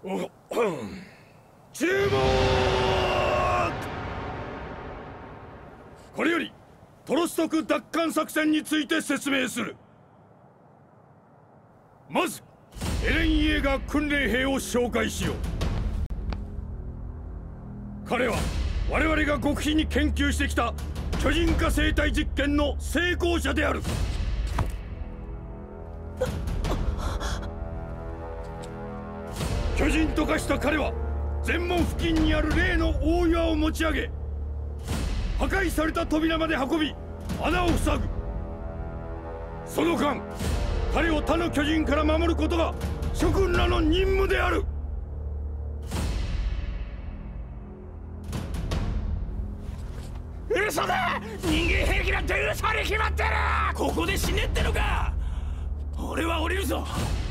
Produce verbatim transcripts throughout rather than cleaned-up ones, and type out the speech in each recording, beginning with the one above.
注目。これよりトロスト区奪還作戦について説明する。まずエレン・イエーガー訓練兵を紹介しよう。彼は我々が極秘に研究してきた巨人化生態実験の成功者である。巨人と化した彼は全門付近にある例の大岩を持ち上げ、破壊された扉まで運び穴を塞ぐ。その間彼を他の巨人から守ることが諸君らの任務である。 嘘だ！人間兵器なんて嘘に決まってる！ここで死ねってのか！俺は降りるぞ！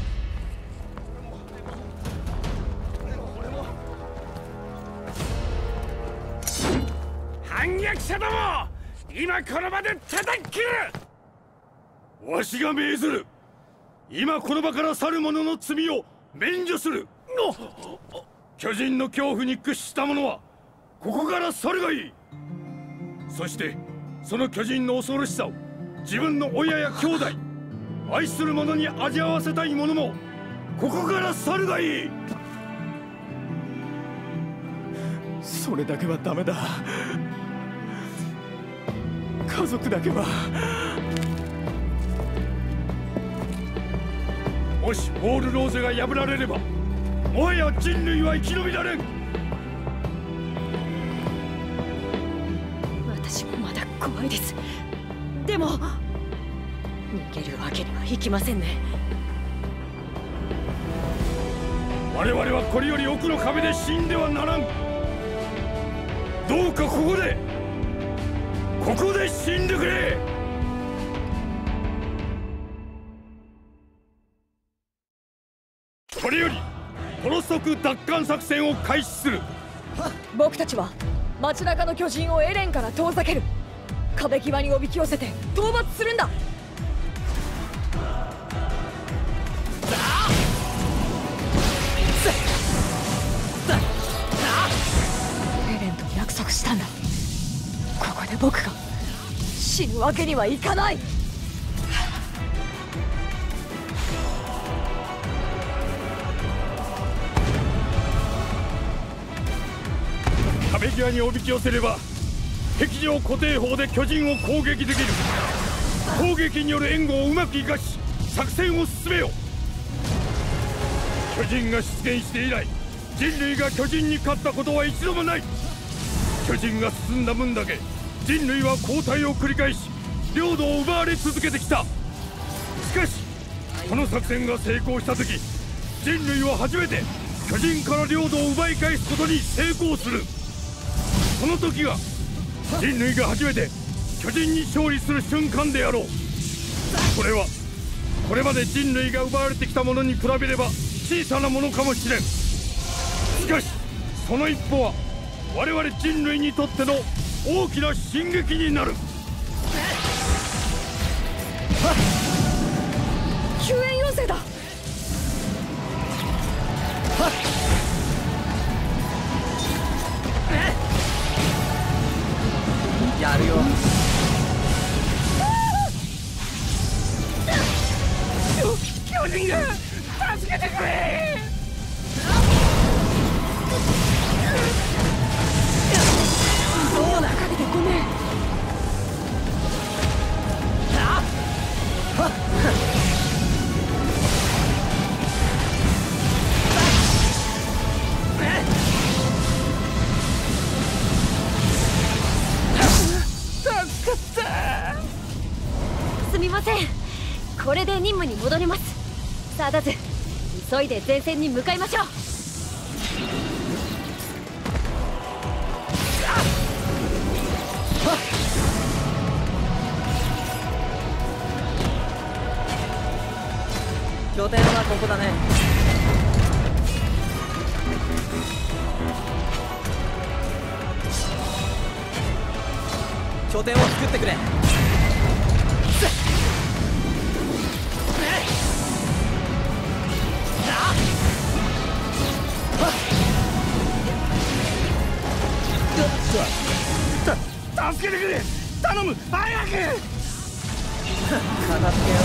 反逆者ども！今この場で叩き切る！ わしが命ずる。今この場から去る者の罪を免除する。巨人の恐怖に屈した者はここから去るがいい。そしてその巨人の恐ろしさを自分の親や兄弟、愛する者に味わわせたい者もここから去るがいい。 それだけはダメだ。家族だけは。 もしホールローゼが破られればもはや人類は生き延びられん。 私もまだ怖いです。でも逃げるわけにはいきませんね。 我々はこれより奥の壁で死んではならん。どうかここでここで死んでくれ。これよりトロスト区奪還作戦を開始する。 僕たちは街中の巨人をエレンから遠ざける。壁際におびき寄せて討伐するんだ。エレンと約束したんだ。ここで僕が死ぬわけにはいかない。 壁際におびき寄せれば壁上固定砲で巨人を攻撃できる。攻撃による援護をうまく生かし作戦を進めよ。巨人が出現して以来人類が巨人に勝ったことは一度もない。巨人が進んだ分だけ人類は後退を繰り返し領土を奪われ続けてきた。しかしこの作戦が成功した時人類は初めて巨人から領土を奪い返すことに成功する。その時が人類が初めて巨人に勝利する瞬間であろう。これはこれまで人類が奪われてきたものに比べれば小さなものかもしれん。しかしその一歩は我々人類にとっての大きな進撃になる。 救援要請だ。 やるよ。 巨人が助けてくれ。 そうだ、かけてごめん。すみません。これで任務に戻ります。サーダズ、急いで前線に向かいましょう。 拠点はここだね。拠点を作ってくれ。 る。頼む早く。 片付けよ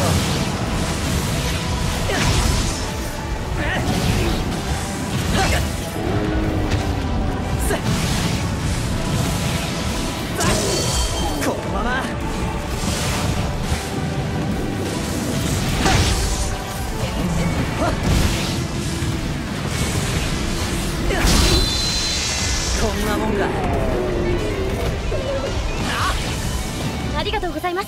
う。このままこんなもんか。 ありがとうございます。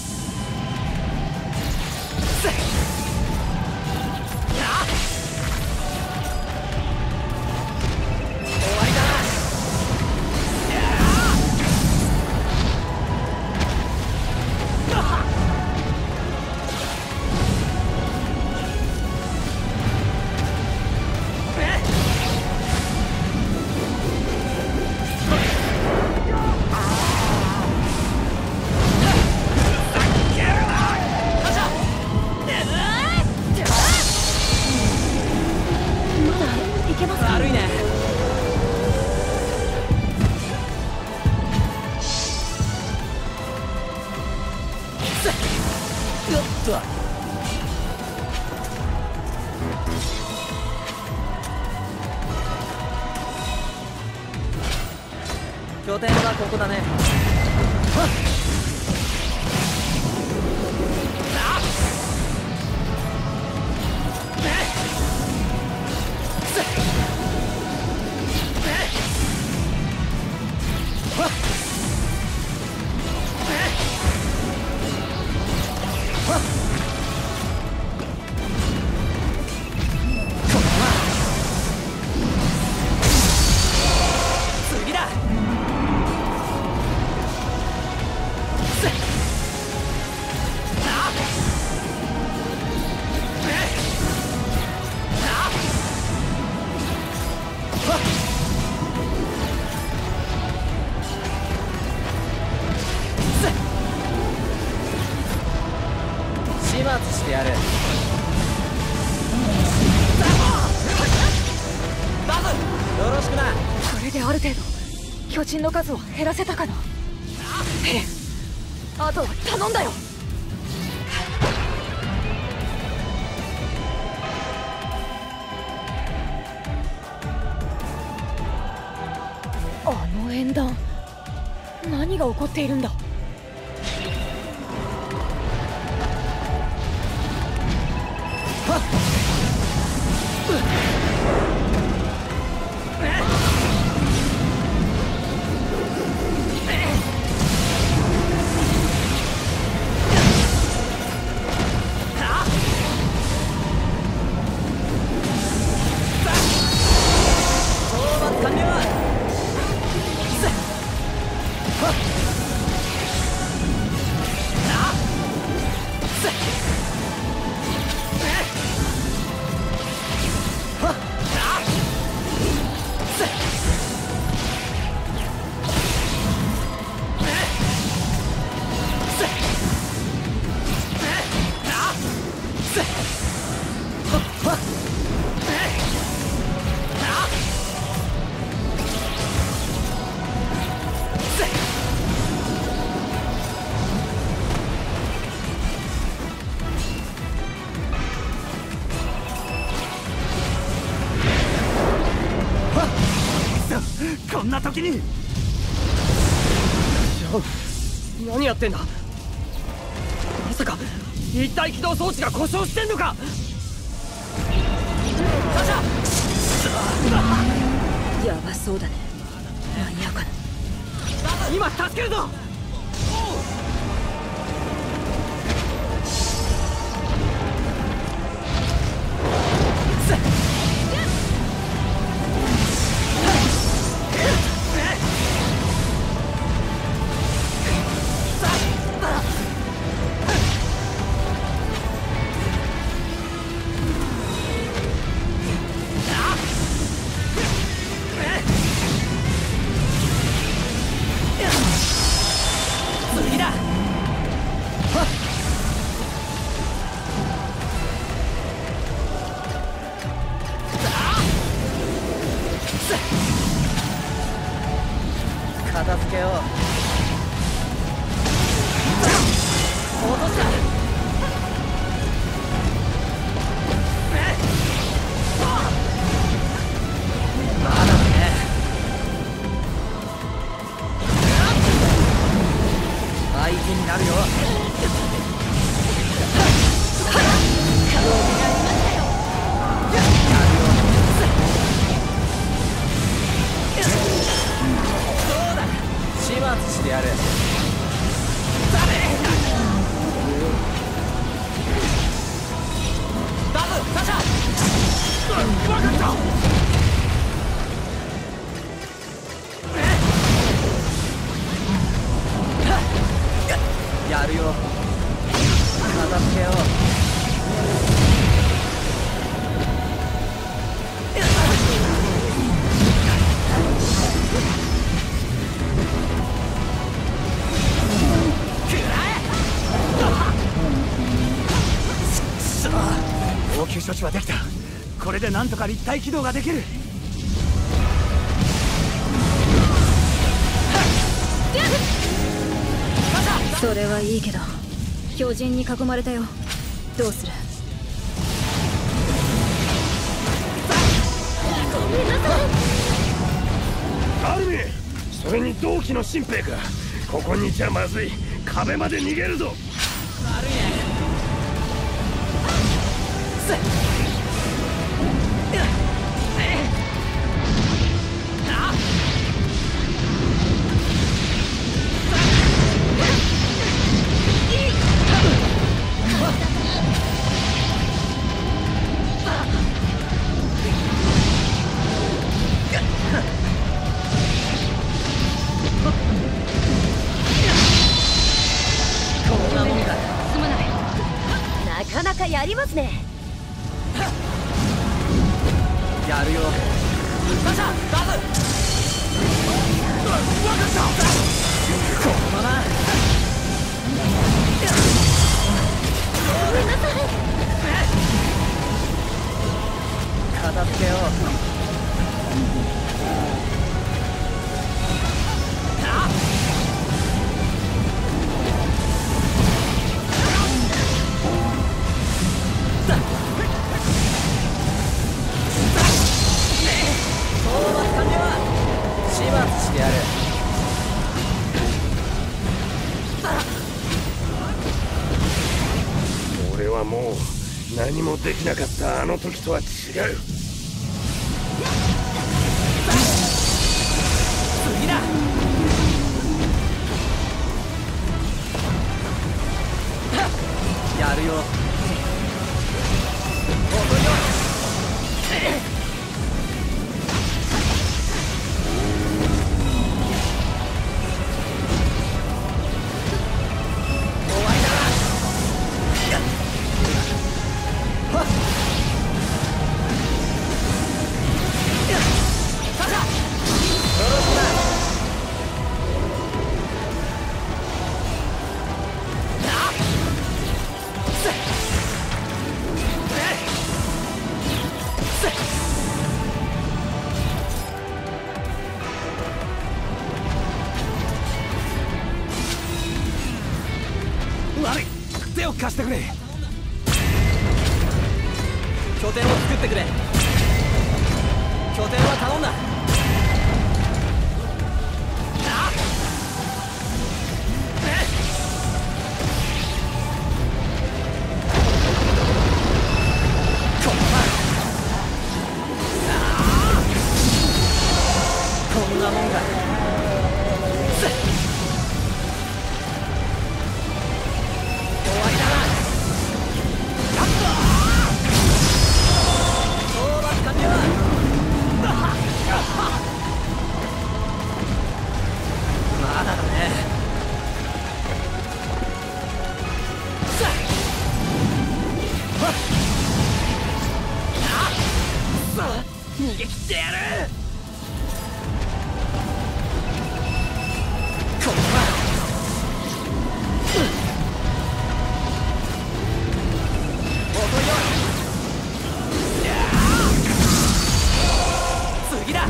拠点はここだね。始末してやる。バズよろしくな。 これである程度巨人の数を減らせたかな。ヘレン、あとは頼んだよ。あの演壇、何が起こっているんだ。 こんな時に。 何やってんだ。まさか一体起動装置が故障してんのか。カシャ。 やばそうだね。間に合うかな。 今助けるぞ。 分かった。 やるよ。片付けよう。 応急処置はできた。これでなんとか立体起動ができる。 それはいいけど巨人に囲まれたよ。どうする？ごめんなさい。 アルミ、それに同期の新兵か。ここにいちゃまずい。壁まで逃げるぞ。 悪いね。 なかなかやりますね。 やるよ。 ガチャダブ。分かった。 このまま。 ごめんなさい。 片付けよう。してやる。 俺はもう何もできなかったあの時とは違う。 次だ。 やるよ。 悪い。手を貸してくれ。 拠点を作ってくれ。拠点は頼んだ。こんなもんか。 逃げ切ってやる。 このまま。 次だ。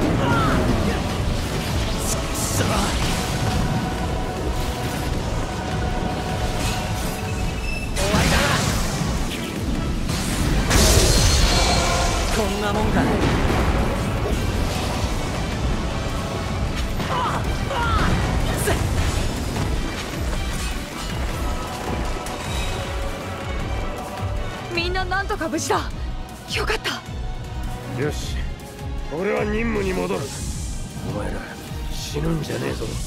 こんなもんか。 みんななんとか無事だ。よかった。 よし、俺は任務に戻る。お前ら死ぬんじゃねえぞ。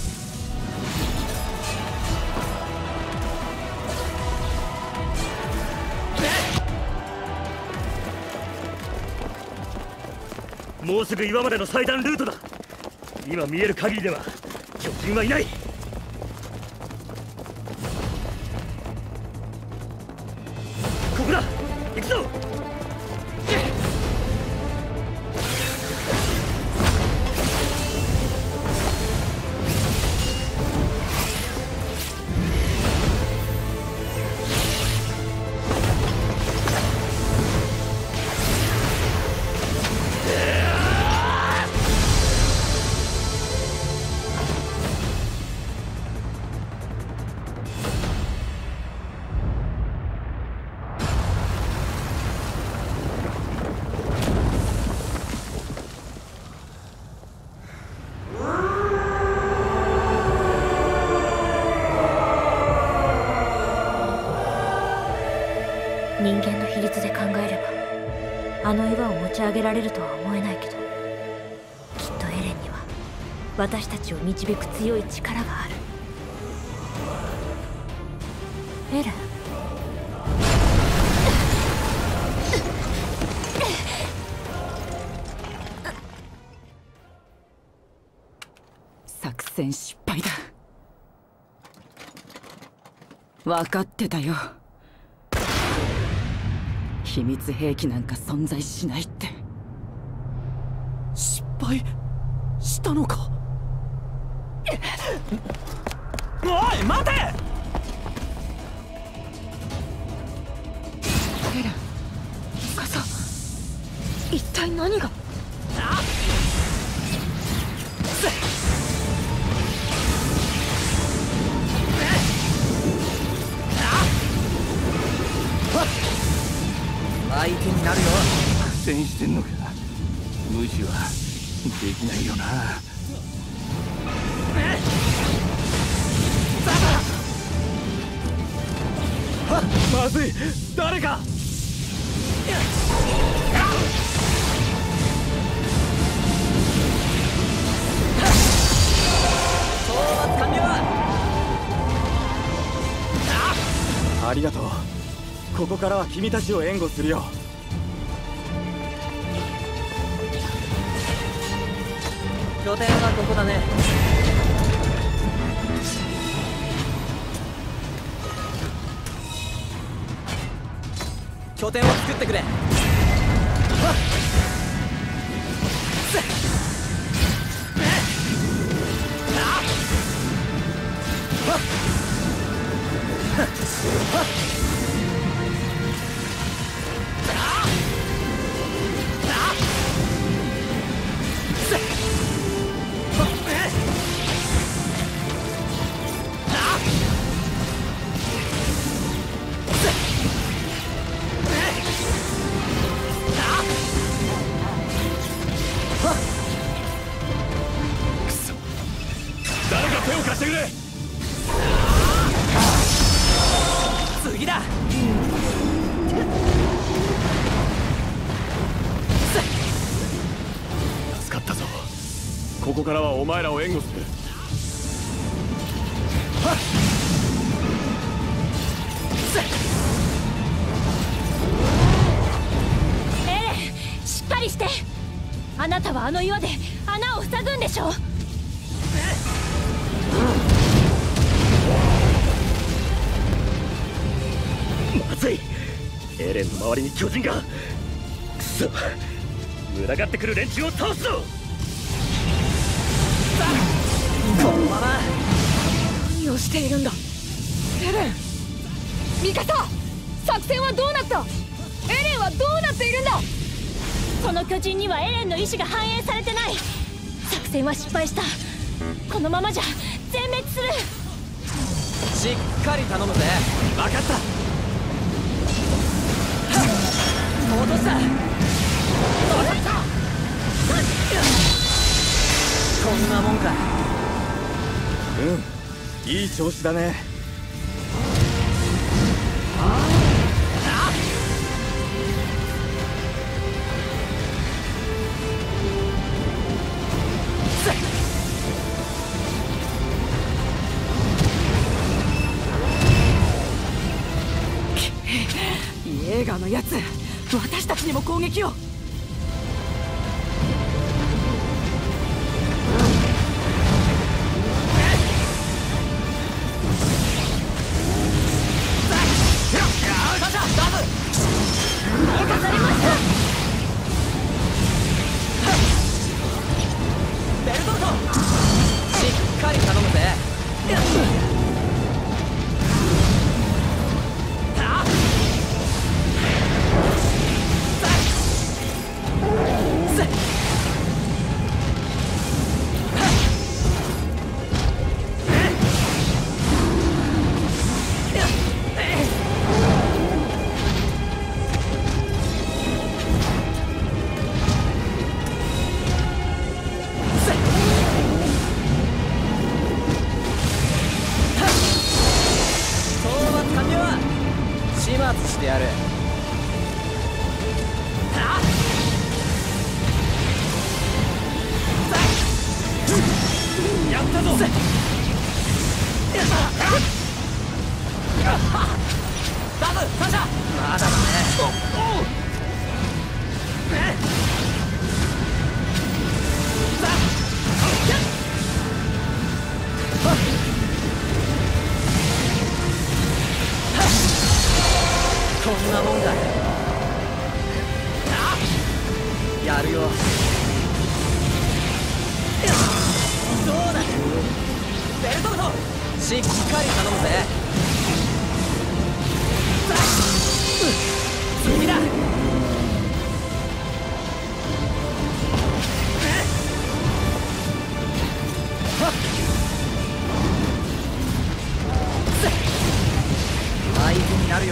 もうすぐ岩までの祭壇ルートだ。今見える限りでは巨人はいない。ここだ、行くぞ。 人間の比率で考えればあの岩を持ち上げられるとは思えないけど、きっとエレンには私たちを導く強い力がある。エレン、 作戦失敗だ。分かってたよ。秘密兵器なんか存在しないって。 失敗したのか。おい待て。 エレン、ミカサ、一体何が。 相手になるよ。 苦戦してんのか。無視はできないよな。 まずい、誰か。討伐完了。ありがとう。ここからは君たちを援護するよ。拠点はここだね。拠点を作ってくれ。 誰か手を貸してくれ。 次だ。 助かったぞ。ここからはお前らを援護する。 エレン、しっかりして。あなたはあの岩で穴を塞ぐんでしょ。 まずい、エレンの周りに巨人が。くそ、群がってくる連中を倒すぞ。このまま。 何をしているんだエレン。ミカサ、作戦はどうなった。エレンはどうなっているんだ。 その巨人にはエレンの意志が反映されてない。作戦は失敗した。このままじゃ全滅する。 しっかり頼むぜ。分かった。落とした。落とした。こんなもんか。うん、いい調子だね。 イエーガーのやつ、私たちにも攻撃を。 やる。 やったぞ。ダブ三者まだだね。おおこんなもんだ。やるよ。どうだベルトルトしっかり頼むぜ。次だ。合図になるよ。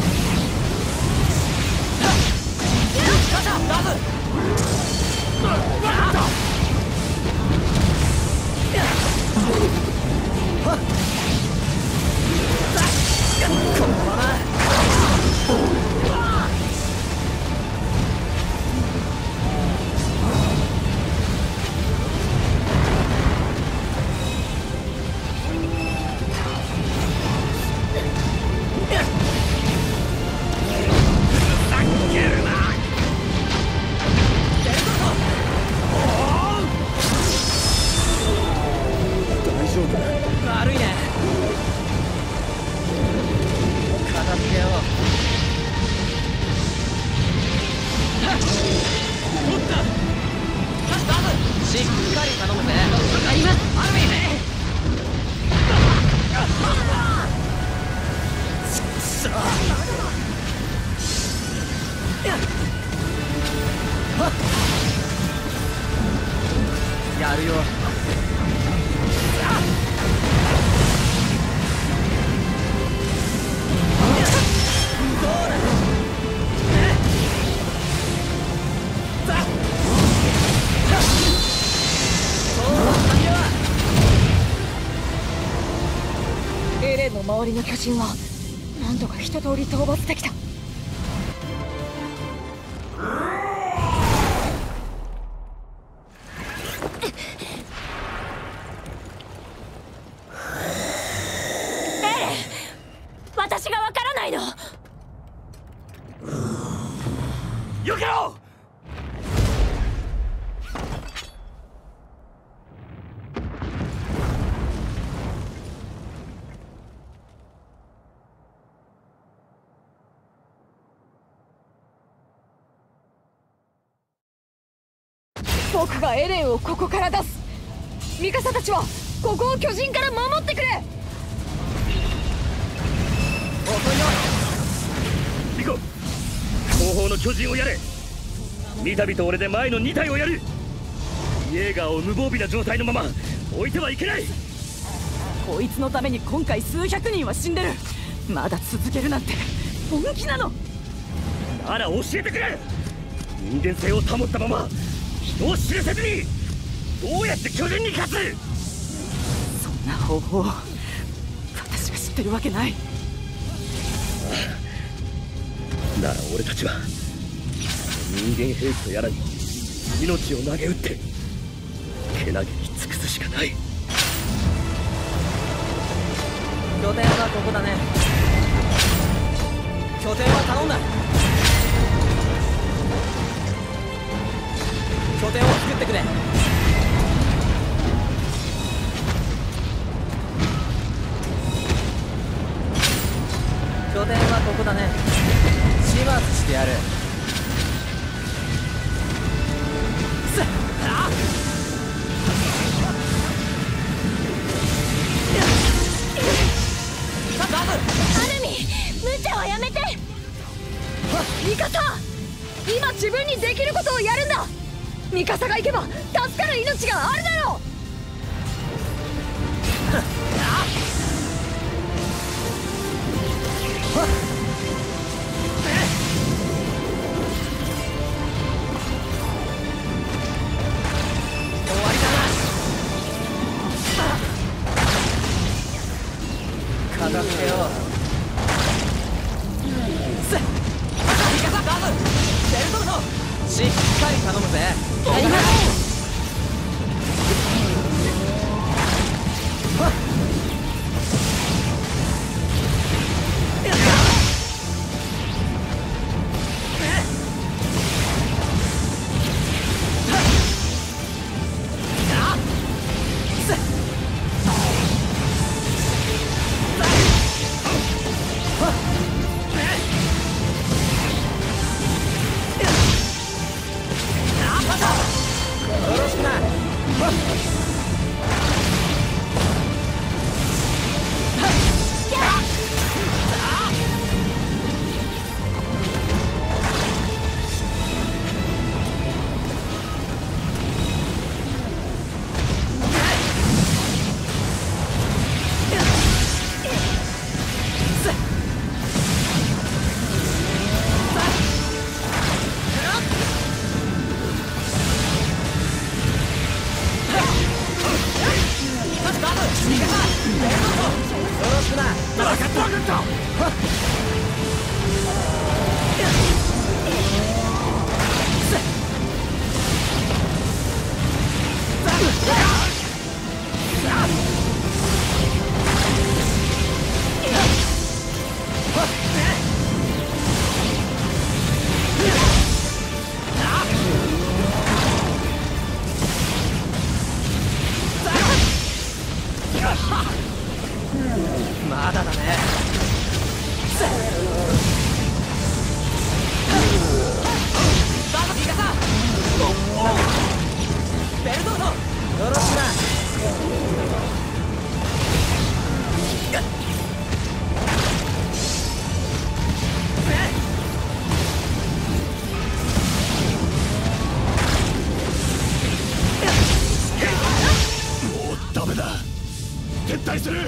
カシャダブこのまま悪いね。片付けよう。取った。ダブしっかり頼むぜ。わかります。アルミさあやるよ。 エレンの周りの巨人は何とか一通り討伐できた。 私がわからないの。 よけろ。 僕がエレンをここから出す。ミカサたちはここを巨人から守ってくれ。 行こう。後方の巨人をやれ。三度と俺で前のに体をやる。イエーガーを無防備な状態のまま置いてはいけない。 こいつのために今回数百人は死んでる。まだ続けるなんて本気なの。 なら教えてくれ。人間性を保ったまま人を知らせずにどうやって巨人に勝つ。 そんな方法私が知ってるわけない。 なら俺たちは人間兵器とやらに命を投げ打ってけなげに尽くすしかない。 拠点はここだね。拠点は頼んだ。拠点を作ってくれ。拠点はここだね。始末してやる。さあアルミ、無茶はやめて。 ミカサ、今自分にできることをやるんだ。ミカサが行けば助かる命があるだろう。 終わりだな。片付けよう。 ルトルトしっかり頼むぜ。 やります。 まだだね。バードピカさんベルトルトよろしくな。 もうダメだ。撤退する。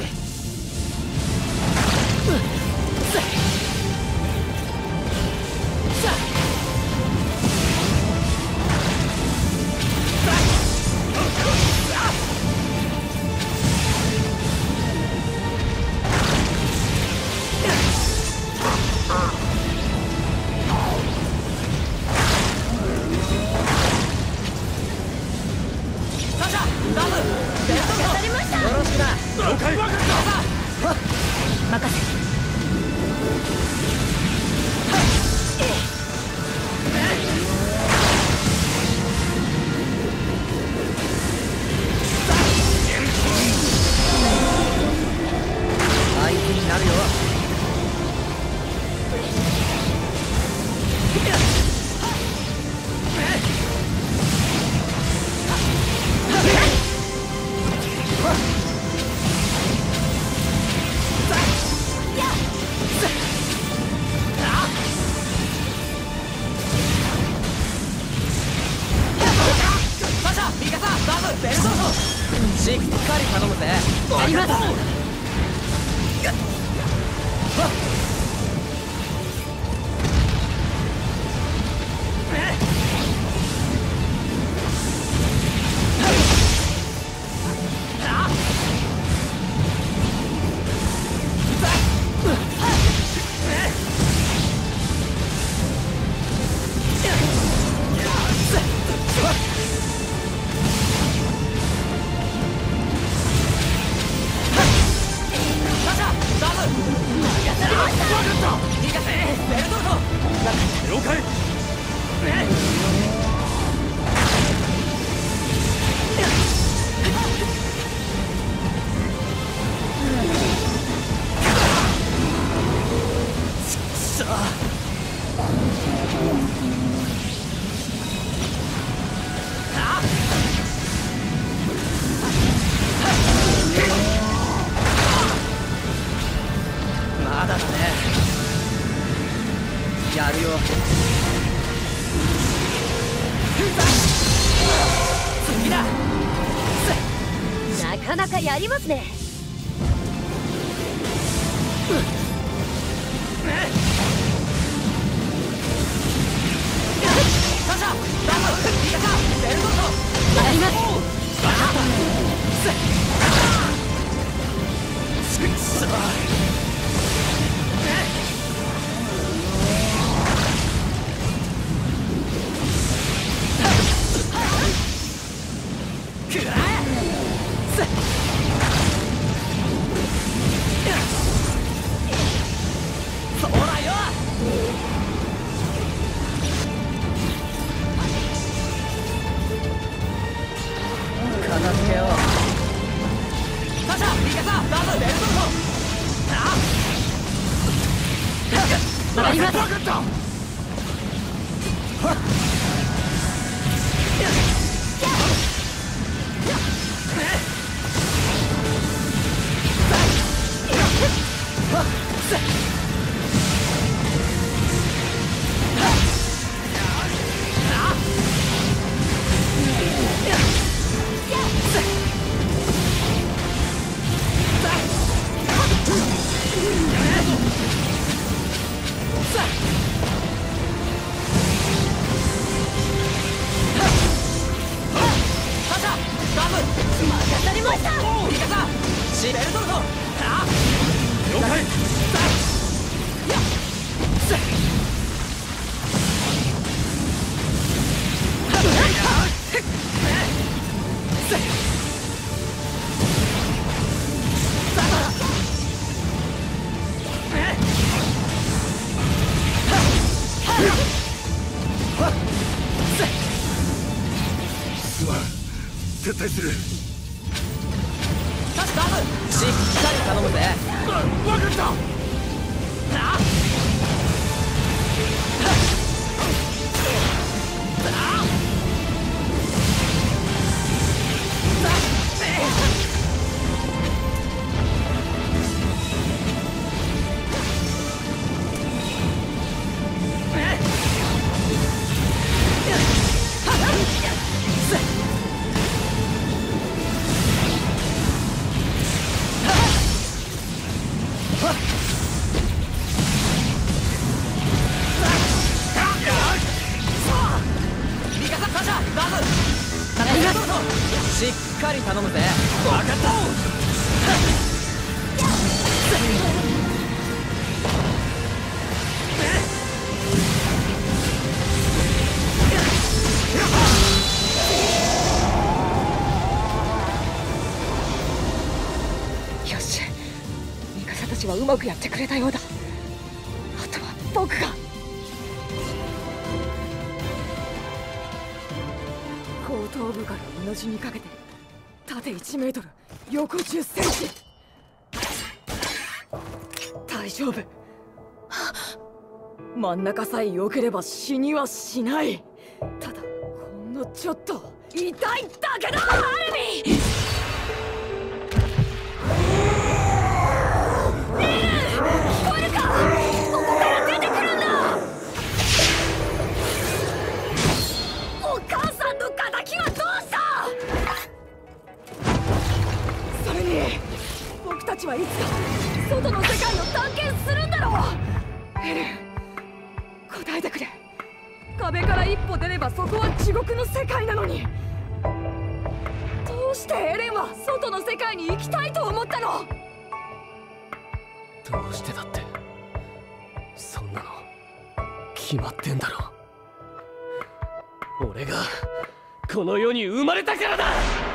しっかり頼むぜ。 やります。 まだだね。やるよ。次だ。 なかなかやりますね。 サシャ、ダム、ミカサ、ベルトルト。 やります。 くっそ。 分かった。 撤退する。 タスカーブしっかり頼むぜ。 わ分かった。 しっかり頼むぜ。 分かった。 よし、ミカサたちはうまくやってくれたようだ。あとは僕が。後頭部からうなじにかけて縦いちメートル横じゅっセンチ。大丈夫。真ん中さえ良ければ死にはしない。ただほんのちょっと痛いだけだ。アルミ聞こえるか。ここから出てくるんだ。お母さんの敵はどうした。それに僕たちはいつか外の世界を探検するんだろう。エレン、答えてくれ。壁から一歩出ればそこは地獄の世界なのに、どうしてエレンは外の世界に行きたいと思ったの。 どうしてだって、そんなの決まってんだろ。俺がこの世に生まれたからだ。